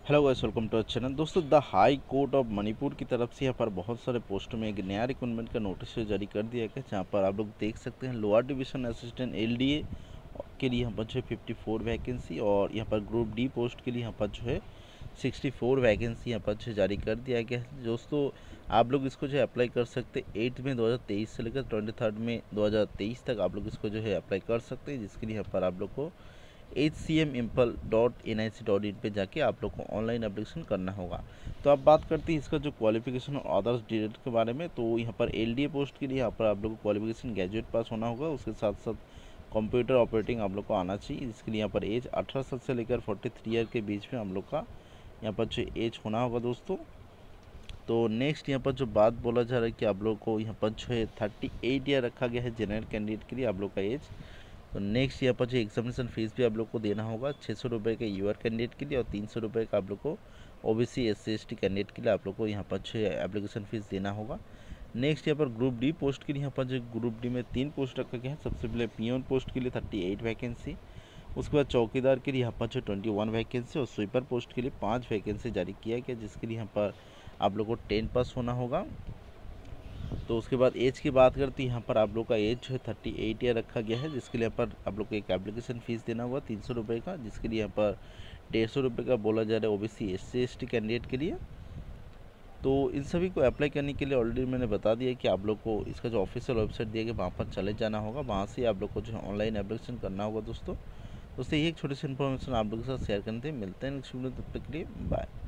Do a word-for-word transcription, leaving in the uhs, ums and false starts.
Hello guys, welcome to our channel. दोस्तों, the high court of Manipur की तरफ से यहाँ पर बहुत सारे पोस्टों में एक नया रिक्रूटमेंट का नोटिस जारी कर दिया गया, जहाँ पर आप लोग देख सकते हैं लोअर डिवीजन असिस्टेंट एलडीए के लिए यहाँ पर जो है फिफ्टी फोर वैकेंसी और यहाँ पर ग्रुप डी पोस्ट के लिए यहाँ पर जो है सिक्सटी फोर वैकेंसी यहाँ पर जो है जारी कर दिया गया है। दोस्तों, आप लोग इसको जो है अप्लाई कर सकते हैं एट में दो हज़ार तेईस से लेकर ट्वेंटी थर्ड में दो हज़ार तेईस तक आप लोग इसको जो है अप्लाई कर सकते हैं, जिसके लिए यहाँ पर आप लोग को H C M Imphal dot N I C dot in पर जाके आप लोग को ऑनलाइन एप्लीकेशन करना होगा। तो अब बात करते हैं इसका जो क्वालिफिकेशन और अदर्स डिटेल के बारे में। तो यहाँ पर एल डी ए पोस्ट के लिए यहाँ पर आप लोग को क्वालिफिकेशन ग्रेजुएट पास होना होगा, उसके साथ साथ कंप्यूटर ऑपरेटिंग आप लोग को आना चाहिए, जिसके लिए यहाँ पर एज अठारह साल से लेकर फोर्टी थ्री ईयर के बीच में हम लोग का यहाँ पर जो एज होना होगा दोस्तों। तो नेक्स्ट यहाँ पर जो बात बोला जा रहा है कि आप लोग को यहाँ पर जो है थर्टी एट ईयर रखा गया है जनरल कैंडिडेट के लिए आप लोग का एज। तो नेक्स्ट यहाँ पर जो एग्जामिनेशन फीस भी आप लोग को देना होगा छः सौ रुपये का यूआर कैंडिडेट के लिए और तीन सौ रुपये का आप लोग को OBC S C S T candidate के लिए आप लोग को यहाँ पर जो एप्लीकेशन फ़ीस देना होगा। नेक्स्ट यहाँ पर ग्रुप डी पोस्ट के लिए यहाँ पर जो ग्रुप डी में तीन पोस्ट रखा गया है। सबसे पहले पियोन पोस्ट के लिए थर्टी एट वैकेंसी, उसके बाद चौकीदार के लिए यहाँ पर जो ट्वेंटी वन वैकेंसी और स्वीपर पोस्ट के लिए पाँच वैकेंसी जारी किया गया, जिसके लिए यहाँ पर आप लोग को टेन पास होना होगा। तो उसके बाद एज की बात करते हैं, यहाँ पर आप लोग का एज जो है थर्टी एट ईयर रखा गया है, जिसके लिए यहाँ पर आप लोग को एक एप्लीकेशन फ़ीस देना होगा तीन सौ रुपये का, जिसके लिए यहाँ पर डेढ़ सौ रुपये का बोला जा रहा है OBC S C S T candidate के लिए। तो इन सभी को अप्लाई करने के लिए ऑलरेडी मैंने बता दिया कि आप लोग को इसका जो ऑफिशियल वेबसाइट दिया गया वहाँ पर चले जाना होगा, वहाँ से आप लोग को जो है ऑनलाइन एप्लीकेशन करना होगा दोस्तों। दोस्तों, ये एक छोटी सी इन्फॉर्मेशन आप लोगों के साथ शेयर करते हैं। मिलते हैं नेक्स्ट वीडियो, तब तक के लिए बाय।